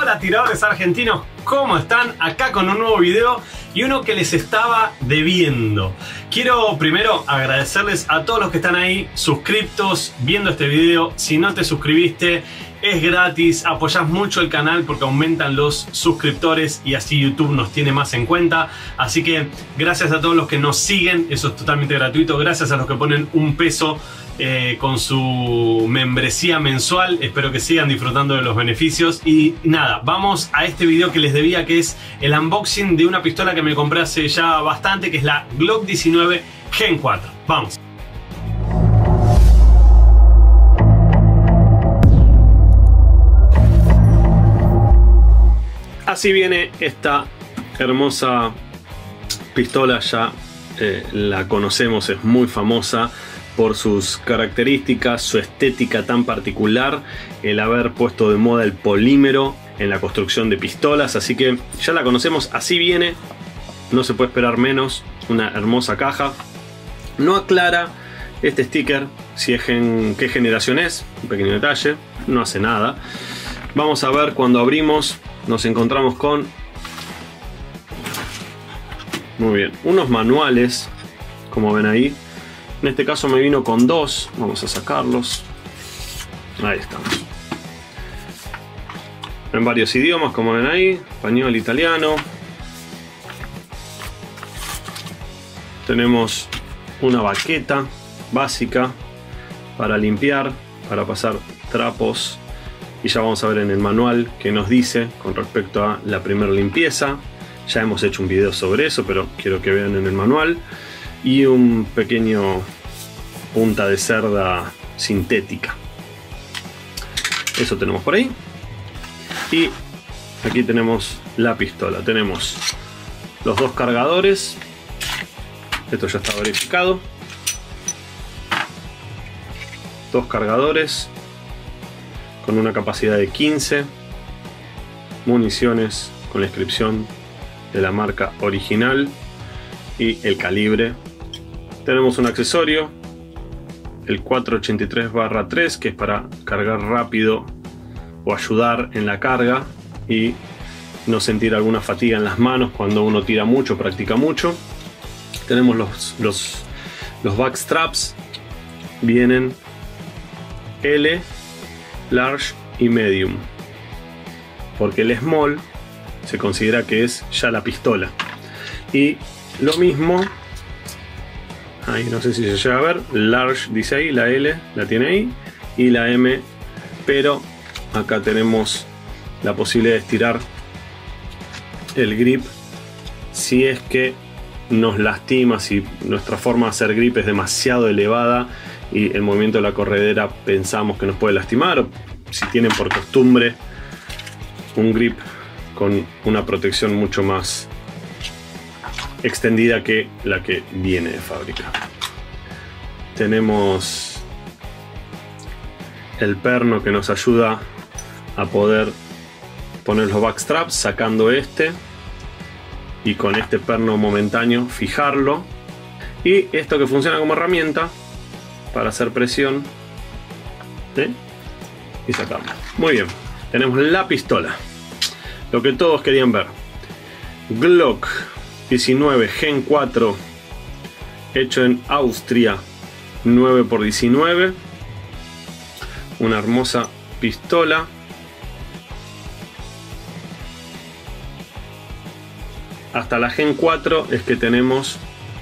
Hola tiradores argentinos, ¿cómo están? Acá con un nuevo video y uno que les estaba debiendo. Quiero primero agradecerles a todos los que están ahí suscriptos viendo este video. Si no te suscribiste, es gratis, apoyás mucho el canal porque aumentan los suscriptores y así YouTube nos tiene más en cuenta. Así que gracias a todos los que nos siguen, eso es totalmente gratuito. Gracias a los que ponen un peso con su membresía mensual. Espero que sigan disfrutando de los beneficios. Y nada, vamos a este video que les debía, que es el unboxing de una pistola que me compré hace ya bastante, que es la Glock 19 Gen 4. Vamos. Así viene esta hermosa pistola, ya la conocemos, es muy famosa por sus características, su estética tan particular, el haber puesto de moda el polímero en la construcción de pistolas, así que ya la conocemos. Así viene, no se puede esperar menos, una hermosa caja. No aclara este sticker si es qué generación es, un pequeño detalle, no hace nada. Vamos a ver cuando abrimos. Nos encontramos con, muy bien, unos manuales, como ven ahí. En este caso me vino con dos, vamos a sacarlos. Ahí estamos. En varios idiomas, como ven ahí, español, italiano. Tenemos una baqueta básica para limpiar, para pasar trapos. Y ya vamos a ver en el manual qué nos dice con respecto a la primera limpieza. Ya hemos hecho un video sobre eso, pero quiero que vean en el manual. Y un pequeño punta de cerda sintética. Eso tenemos por ahí. Y aquí tenemos la pistola. Tenemos los dos cargadores. Esto ya está verificado. Dos cargadores con una capacidad de 15, municiones con la inscripción de la marca original y el calibre. Tenemos un accesorio, el 483/3, que es para cargar rápido o ayudar en la carga y no sentir alguna fatiga en las manos cuando uno tira mucho, practica mucho. Tenemos los backstraps, vienen L, large y medium, porque el small se considera que es ya la pistola. Y lo mismo, ahí no sé si se llega a ver, large dice ahí, la L la tiene ahí y la M, pero acá tenemos la posibilidad de estirar el grip si es que nos lastima, si nuestra forma de hacer grip es demasiado elevada y el movimiento de la corredera pensamos que nos puede lastimar, o si tienen por costumbre un grip con una protección mucho más extendida que la que viene de fábrica. Tenemos el perno que nos ayuda a poder poner los backstraps sacando este y con este perno momentáneo fijarlo, y esto que funciona como herramienta para hacer presión, ¿sí? Y sacarlo. Muy bien, tenemos la pistola, lo que todos querían ver. Glock 19 Gen 4, hecho en Austria, 9×19, una hermosa pistola. Hasta la Gen 4 es que tenemos,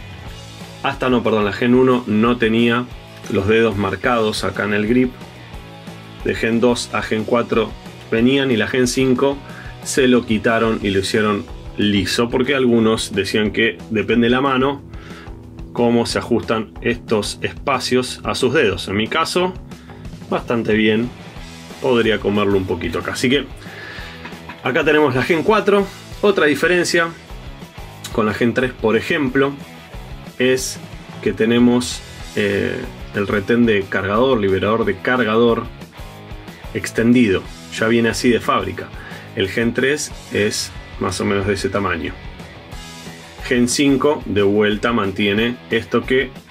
la Gen 1 no tenía los dedos marcados acá en el grip. De Gen 2 a Gen 4 venían, y la Gen 5 se lo quitaron y lo hicieron liso, porque algunos decían que depende de la mano cómo se ajustan estos espacios a sus dedos. En mi caso, bastante bien, podría comerlo un poquito acá. Así que acá tenemos la Gen 4. Otra diferencia con la Gen 3, por ejemplo, es que tenemos el retén de cargador, liberador de cargador extendido, ya viene así de fábrica. El Gen 3 es más o menos de ese tamaño. Gen 5 de vuelta mantiene esto que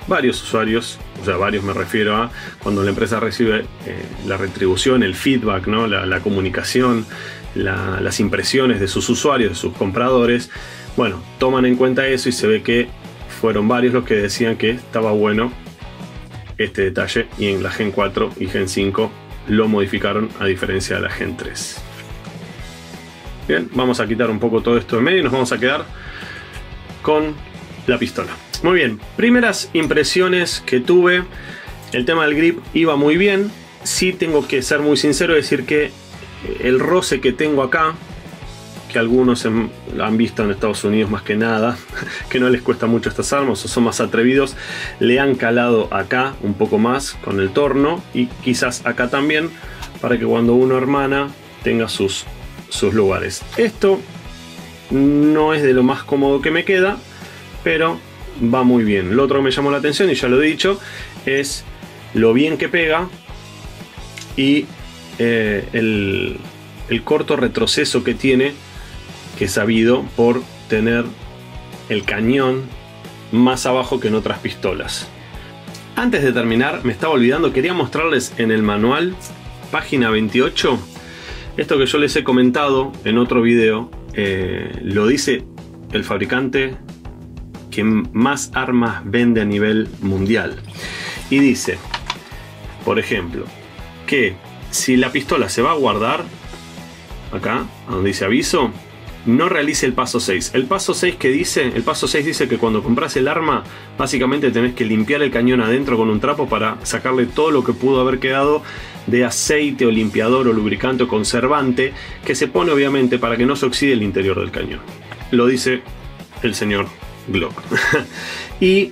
varios usuarios, o sea, varios me refiero a cuando la empresa recibe la retribución, el feedback, ¿no? la comunicación, las impresiones de sus usuarios, de sus compradores. Bueno, toman en cuenta eso y se ve que fueron varios los que decían que estaba bueno este detalle, y en la Gen 4 y Gen 5 lo modificaron a diferencia de la Gen 3. Bien, vamos a quitar un poco todo esto de medio y nos vamos a quedar con la pistola. Muy bien, primeras impresiones que tuve. El tema del grip iba muy bien. Sí tengo que ser muy sincero y decir que el roce que tengo acá, que algunos han visto en Estados Unidos más que nada, que no les cuesta mucho estas armas o son más atrevidos, le han calado acá un poco más con el torno y quizás acá también, para que cuando uno hermana tenga sus lugares. Esto no es de lo más cómodo que me queda, pero va muy bien. Lo otro que me llamó la atención, y ya lo he dicho, es lo bien que pega y el corto retroceso que tiene, que es sabido por tener el cañón más abajo que en otras pistolas. Antes de terminar, me estaba olvidando, quería mostrarles en el manual, página 28, esto que yo les he comentado en otro video. Lo dice el fabricante que más armas vende a nivel mundial, y dice, por ejemplo, que si la pistola se va a guardar, acá donde dice aviso, no realice el paso 6. El paso 6 que dice, el paso 6 dice que cuando compras el arma, básicamente tenés que limpiar el cañón adentro con un trapo para sacarle todo lo que pudo haber quedado de aceite o limpiador o lubricante o conservante, que se pone obviamente para que no se oxide el interior del cañón. Lo dice el señor Glock. Y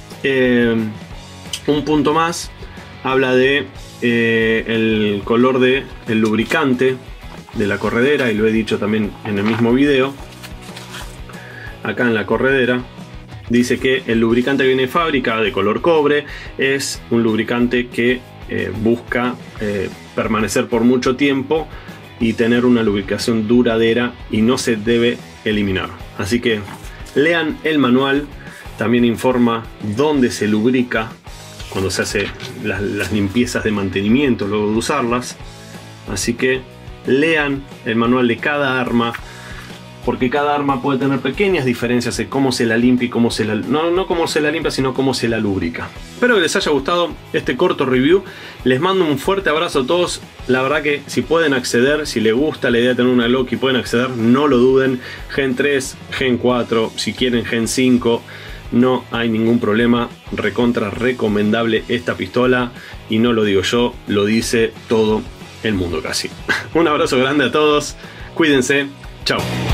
un punto más, habla de el color del lubricante de la corredera, y lo he dicho también en el mismo video. Acá en la corredera dice que el lubricante que viene de fábrica de color cobre es un lubricante que busca permanecer por mucho tiempo y tener una lubricación duradera y no se debe eliminar. Así que lean el manual, también informa dónde se lubrica cuando se hace las limpiezas de mantenimiento luego de usarlas. Así que lean el manual de cada arma, porque cada arma puede tener pequeñas diferencias en cómo se la limpia y cómo se la... No cómo se la limpia, sino cómo se la lubrica. Espero que les haya gustado este corto review. Les mando un fuerte abrazo a todos. La verdad que si pueden acceder, si les gusta la idea de tener una Glock y pueden acceder, no lo duden. Gen 3, Gen 4, si quieren Gen 5, no hay ningún problema. Recontra recomendable esta pistola, y no lo digo yo, lo dice todo el mundo casi. Un abrazo grande a todos, cuídense, chao.